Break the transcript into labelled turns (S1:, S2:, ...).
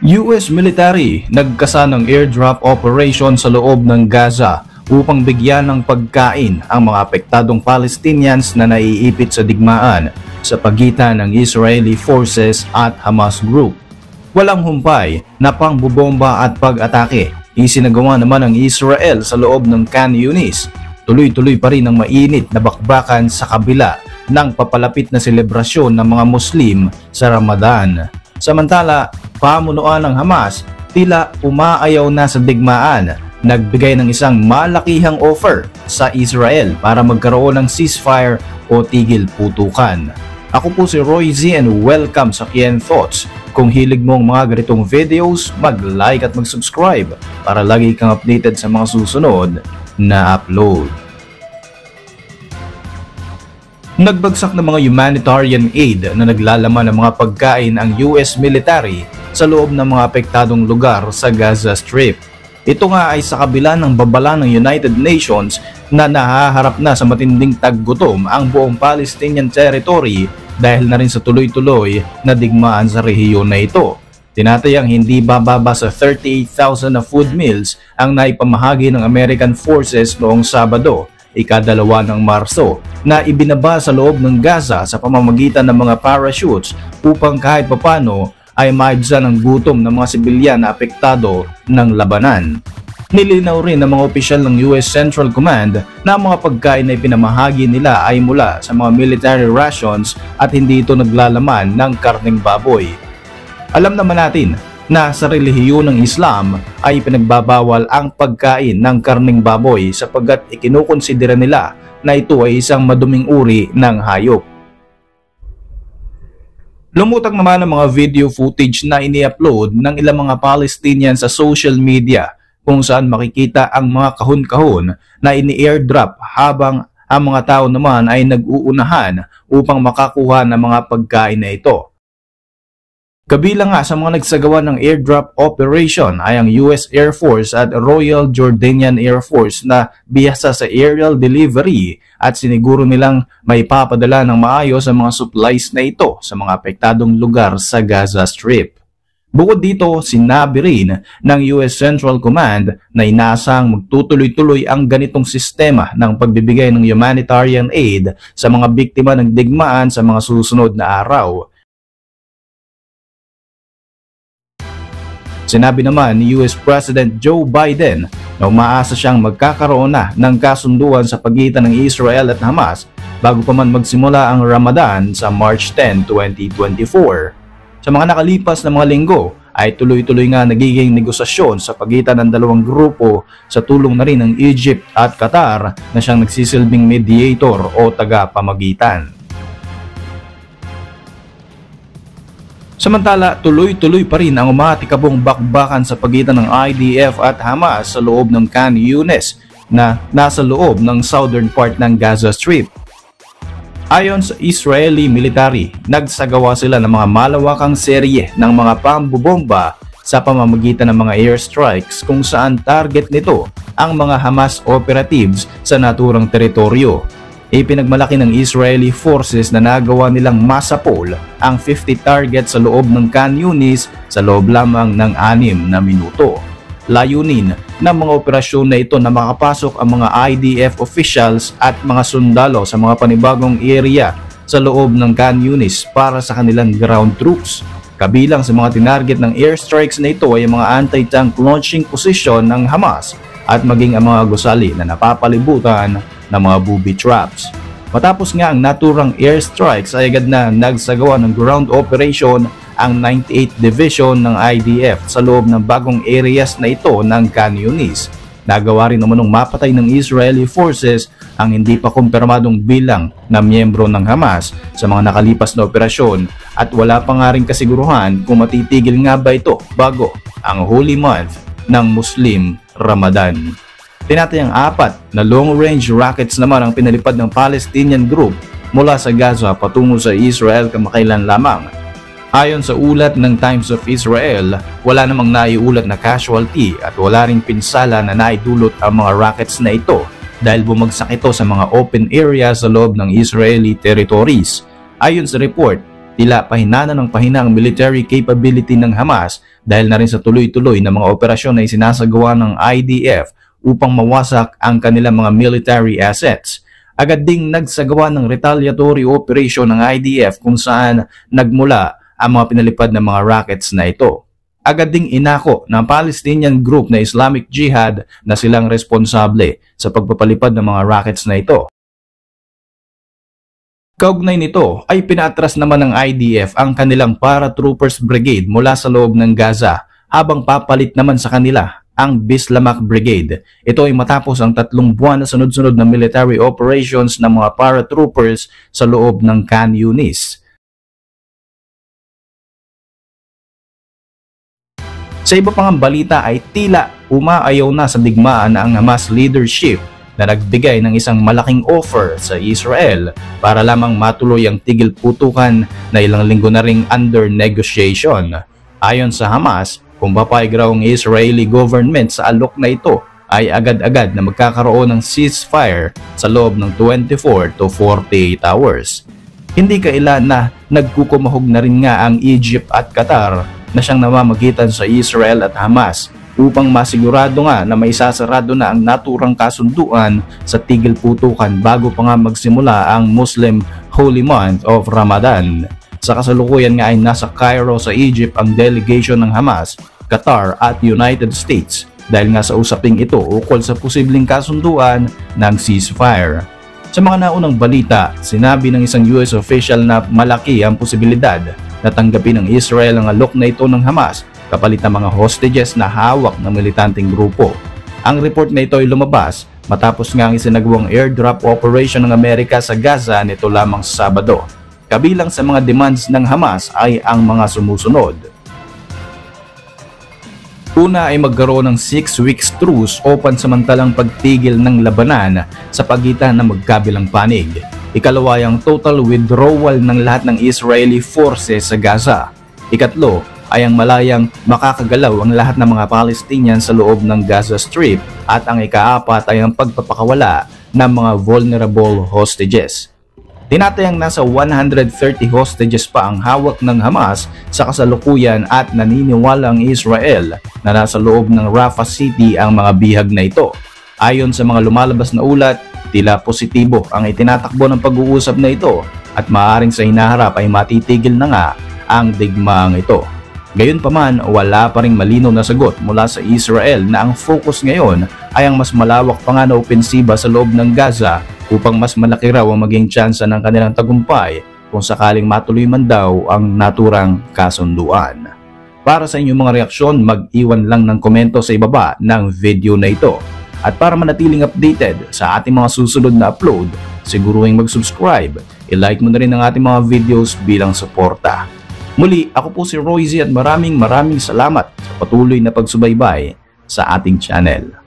S1: US military nagkasa ng airdrop operation sa loob ng Gaza upang bigyan ng pagkain ang mga apektadong Palestinians na naiipit sa digmaan sa pagitan ng Israeli forces at Hamas group. Walang humpay na pangbobomba at pag-atake isinagawa naman ng Israel sa loob ng Khan Yunis. Tuloy-tuloy pa rin ang mainit na bakbakan sa kabila ng papalapit na selebrasyon ng mga Muslim sa Ramadan. Samantala, pamunuan ng Hamas tila umaayaw na sa digmaan, nagbigay ng isang malakihang offer sa Israel para magkaroon ng ceasefire o tigil putukan. Ako po si Roy Z and welcome sa Kien Thoughts. Kung hilig mong mga ganitong videos, mag-like at mag-subscribe para lagi kang updated sa mga susunod na upload. Nagbagsak ng mga humanitarian aid na naglalaman ng mga pagkain ang US military sa loob ng mga apektadong lugar sa Gaza Strip. Ito nga ay sa kabila ng babala ng United Nations na nahaharap na sa matinding taggutom ang buong Palestinian territory dahil na rin sa tuloy-tuloy na digmaan sa rehiyon na ito. Tinatayang hindi bababa sa 38,000 na food meals ang naipamahagi ng American forces noong Sabado, ika-2 ng Marso, na ibinaba sa loob ng Gaza sa pamamagitan ng mga parachutes upang kahit papano ay maibsan ang gutom ng mga sibilyan na apektado ng labanan. Nilinaw rin ng mga opisyal ng US Central Command na ang mga pagkain na ipinamahagi nila ay mula sa mga military rations at hindi ito naglalaman ng karneng baboy. Alam naman natin na sa relihiyon ng Islam ay pinagbabawal ang pagkain ng karneng baboy sapagkat ikinukonsidera nila na ito ay isang maduming uri ng hayop. Lumutang naman ang mga video footage na ini-upload ng ilang mga Palestinians sa social media kung saan makikita ang mga kahon-kahon na ini-airdrop habang ang mga tao naman ay nag-uunahan upang makakuha ng mga pagkain na ito. Kabilang nga sa mga nagsagawa ng airdrop operation ay ang US Air Force at Royal Jordanian Air Force na bihasa sa aerial delivery at siniguro nilang may papadala ng maayos ang mga supplies na ito sa mga apektadong lugar sa Gaza Strip. Bukod dito, sinabi rin ng US Central Command na inaasang magtutuloy-tuloy ang ganitong sistema ng pagbibigay ng humanitarian aid sa mga biktima ng digmaan sa mga susunod na araw. Sinabi naman ni US President Joe Biden na umaasa siyang magkakaroon na ng kasunduan sa pagitan ng Israel at Hamas bago pa man magsimula ang Ramadan sa March 10, 2024. Sa mga nakalipas na mga linggo ay tuloy-tuloy nga nagiging negosasyon sa pagitan ng dalawang grupo sa tulong na rin ng Egypt at Qatar na siyang nagsisilbing mediator o tagapamagitan. Samantala, tuloy-tuloy pa rin ang umatikabong bakbakan sa pagitan ng IDF at Hamas sa loob ng Khan Yunis na nasa loob ng southern part ng Gaza Strip. Ayon sa Israeli military, nagsagawa sila ng mga malawakang serye ng mga pambobomba sa pamamagitan ng mga airstrikes kung saan target nito ang mga Hamas operatives sa naturang teritoryo. Ipinagmalaki ng Israeli forces na nagawa nilang masapol ang 50 targets sa loob ng Khan Yunis sa loob lamang ng 6 na minuto. Layunin ng mga operasyon na ito na makapasok ang mga IDF officials at mga sundalo sa mga panibagong area sa loob ng Khan Yunis para sa kanilang ground troops. Kabilang sa mga tinarget ng airstrikes na ito ay mga anti-tank launching position ng Hamas at maging ang mga gusali na napapalibutan ng mga booby traps. Matapos nga ang naturang airstrikes ay agad na nagsagawa ng ground operation ang 98th Division ng IDF sa loob ng bagong areas na ito ng Khan Yunis. Nagawa rin naman ng mapatay ng Israeli forces ang hindi pa kumpirmadong bilang na miyembro ng Hamas sa mga nakalipas na operasyon at wala pa nga rin kasiguruhan kung matitigil nga ba ito bago ang holy month ng Muslim Ramadan. Tinatayang 4 na long-range rockets naman ang pinalipad ng Palestinian group mula sa Gaza patungo sa Israel kamakailan lamang. Ayon sa ulat ng Times of Israel, wala namang naiulat na casualty at wala ring pinsala na naidulot ang mga rockets na ito dahil bumagsak ito sa mga open area sa loob ng Israeli territories. Ayon sa report, Tila pahina ng pahina ang military capability ng Hamas dahil na rin sa tuloy-tuloy na mga operasyon na isinasagawa ng IDF upang mawasak ang kanilang mga military assets. Agad ding nagsagawa ng retaliatory operation ng IDF kung saan nagmula ang mga pinalipad na mga rockets na ito. Agad ding inako ng Palestinian group na Islamic Jihad na silang responsable sa pagpapalipad ng mga rockets na ito. Kaugnay nito ay pinaatras naman ng IDF ang kanilang paratroopers brigade mula sa loob ng Gaza habang papalit naman sa kanila ang Bislamak Brigade. Ito ay matapos ang 3 buwan na sunod-sunod na military operations ng mga paratroopers sa loob ng Khan Yunis. Sa iba pang balita ay tila umaayaw na sa digmaan ang Hamas leadership na nagbigay ng isang malaking offer sa Israel para lamang matuloy ang tigil putukan na ilang linggo na ring under negotiation. Ayon sa Hamas, kung papayag raw ang Israeli government sa alok na ito ay agad-agad na magkakaroon ng ceasefire sa loob ng 24 to 48 hours. Hindi kailan na nagkukumahog na rin nga ang Egypt at Qatar na siyang namamagitan sa Israel at Hamas upang masigurado nga na may sasarado na ang naturang kasunduan sa tigil putukan bago pa nga magsimula ang Muslim Holy Month of Ramadan. Sa kasalukuyan nga ay nasa Cairo sa Egypt ang delegation ng Hamas, Qatar at United States dahil nga sa usaping ito ukol sa posibleng kasunduan ng ceasefire. Sa mga naunang balita, sinabi ng isang US official na malaki ang posibilidad na tanggapin ng Israel ang alok na ito ng Hamas kapalit ng mga hostages na hawak ng militanteng grupo. Ang report na ito ay lumabas matapos nga ang isinagawang airdrop operation ng Amerika sa Gaza nito lamang sa Sabado. Kabilang sa mga demands ng Hamas ay ang mga sumusunod. Una ay magkaroon ng 6 weeks truce o pansamantalang pagtigil ng labanan sa pagitan ng magkabilang panig. Ikalawa ay ang total withdrawal ng lahat ng Israeli forces sa Gaza. Ikatlo ay ang malayang makakagalaw ang lahat ng mga Palestinian sa loob ng Gaza Strip at ang ikaapat ay ang pagpapakawala ng mga vulnerable hostages. Tinatayang nasa 130 hostages pa ang hawak ng Hamas sa kasalukuyan at naniniwala ang Israel na nasa loob ng Rafah City ang mga bihag na ito. Ayon sa mga lumalabas na ulat, tila positibo ang itinatakbo ng pag-uusap na ito at maaaring sa hinaharap ay matitigil na nga ang digmaang ito. Gayunpaman, wala pa ring malinaw na sagot mula sa Israel na ang focus ngayon ay ang mas malawak pa nga na opensiba sa loob ng Gaza upang mas malaki raw ang maging tsansa ng kanilang tagumpay kung sakaling matuloy man daw ang naturang kasunduan. Para sa inyong mga reaksyon, mag-iwan lang ng komento sa ibaba ng video na ito. At para manatiling updated sa ating mga susunod na upload, siguruhin mag-subscribe, i-like mo na rin ang ating mga videos bilang suporta. Muli, ako po si Royzy at maraming salamat sa patuloy na pagsubaybay sa ating channel.